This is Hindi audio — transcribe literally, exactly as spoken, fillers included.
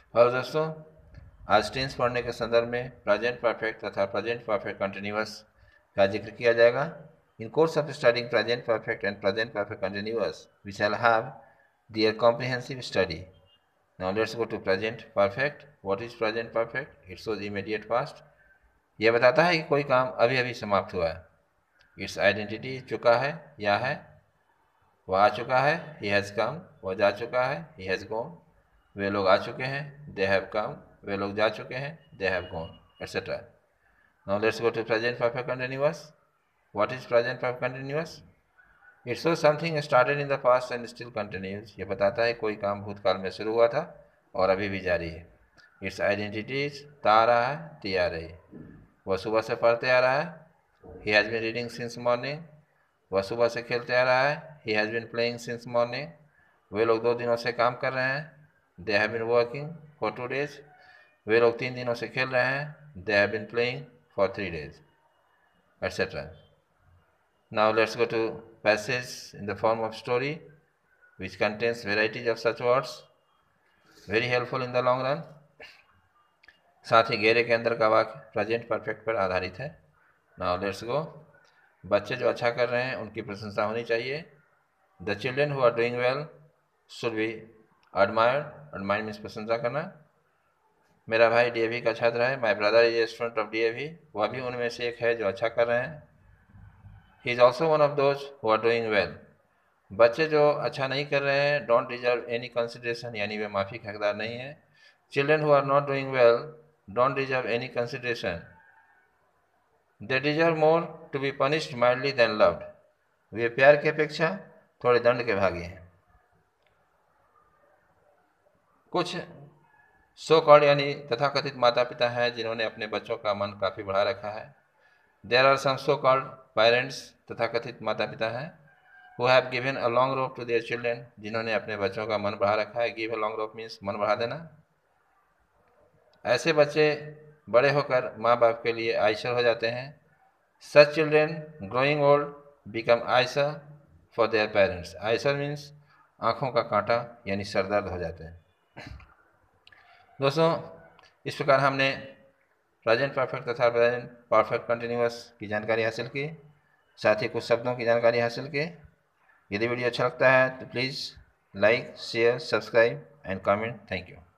और दोस्तों, आज टेंस पढ़ने के संदर्भ में प्रेजेंट परफेक्ट तथा प्रेजेंट परफेक्ट कंटिन्यूअस का जिक्र किया जाएगा। In course of studying present perfect and present perfect continuous we shall have their comprehensive study. Now let's go to present perfect. What is present perfect? It shows immediate past. यह बताता है कि कोई काम अभी अभी समाप्त हुआ है। इट्स आइडेंटिटी चुका है या है, वह आ चुका है, ही हैज़ कम, वह जा चुका है, ही हैज़ गॉन, वे लोग आ चुके हैं, दे हैव कम, वे लोग जा चुके हैं, they have gone, etcetera. Now let's go to present perfect continuous. What is present perfect continuous? It shows something started in the past and still continues. ये बताता है कोई काम भूतकाल में शुरू हुआ था और अभी भी जारी है। इट्स आइडेंटिटीज ता आ रहा है, टी आ रही है। वह सुबह से पढ़ते आ रहा है, he has been reading since morning. वह सुबह से खेलते आ रहा है, he has been playing since morning. वे लोग दो दिनों से काम कर रहे हैं, they have been working for two days. वे लोग तीन दिनों से खेल रहे हैं, they have been playing for three days, etcetera. Now let's go to passage in the form of story which contains varieties of such words, very helpful in the long run। साथ ही घेरे के अंदर का वाक्य प्रेजेंट परफेक्ट पर आधारित है। Now let's go. बच्चे जो अच्छा कर रहे हैं उनकी प्रशंसा होनी चाहिए। The children who are doing well should be admired. Admire means प्रशंसा करना। मेरा भाई डीएवी का छात्र है, my brother is a student of DAV, वह भी उनमें से एक है जो अच्छा कर रहे हैं। He is also one of those who are doing well. बच्चे जो अच्छा नहीं कर रहे हैं डोंट डिजर्व एनी कंसिडरेशन, यानी वे माफ़ी के हकदार नहीं है। Children who are not doing well don't deserve any consideration, they deserve more to be punished mildly than loved. वे प्यार की अपेक्षा थोड़े दंड के भागी हैं। कुछ सो कॉल्ड यानी तथाकथित माता पिता हैं जिन्होंने अपने बच्चों का मन काफ़ी बढ़ा रखा है। There are some so called parents, तथाकथित माता पिता हैं, who have given a long rope to their children, जिन्होंने अपने बच्चों का मन बढ़ा रखा है। give a long rope means मन बढ़ा देना। ऐसे बच्चे बड़े होकर माँ बाप के लिए आयसर हो जाते हैं। such children growing old become Eicher for their parents। Eicher means आँखों का कांटा यानी सरदर्द हो जाते हैं। दोस्तों, इस प्रकार हमने प्रेजेंट परफेक्ट तथा प्रेजेंट परफेक्ट कंटिन्यूअस की जानकारी हासिल की, साथ ही कुछ शब्दों की जानकारी हासिल की। यदि वीडियो अच्छा लगता है तो please like, share, subscribe and comment. Thank you.